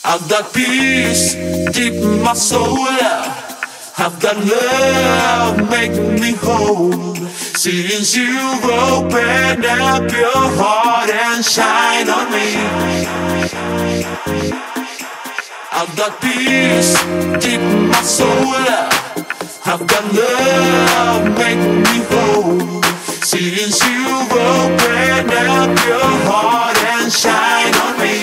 I've got peace deep in my soul. I've got love making me whole. Since you've opened up your heart and shine on me, I've got peace deep in my soul. I've got love making me whole. Since you've opened up your heart and shine on me,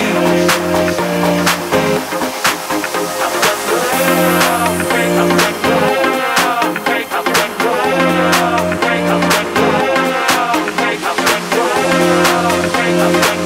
I've got love, I've got love, I've got love, I've got love, I've got love, I've got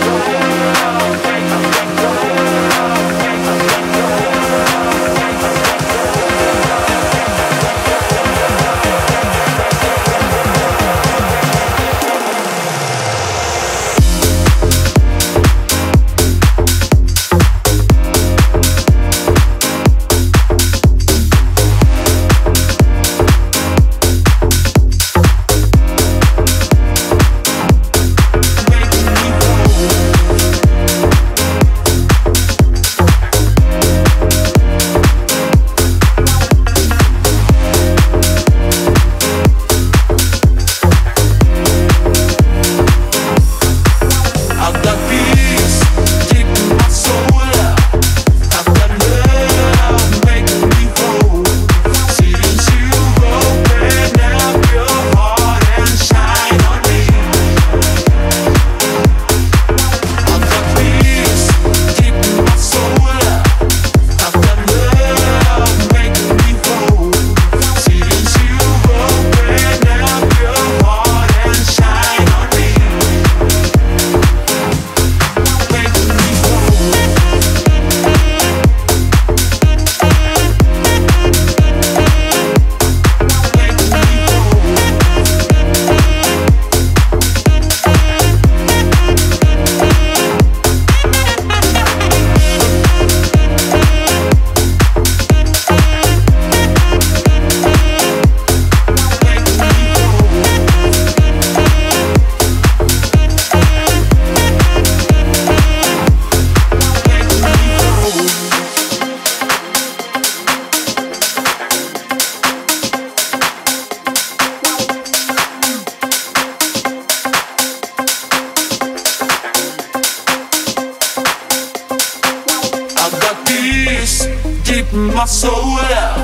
deep in my soul.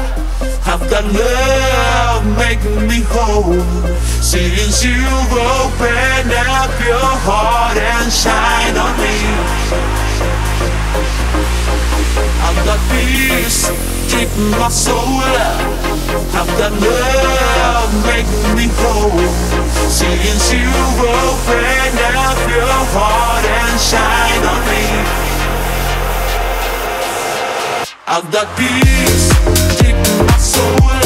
I've got love making me whole. Since you've opened up your heart and shine on me, I've got peace deep in my soul. I've got love making me whole. Since you've opened up your heart and shine on me, I've got peace deep in my soul.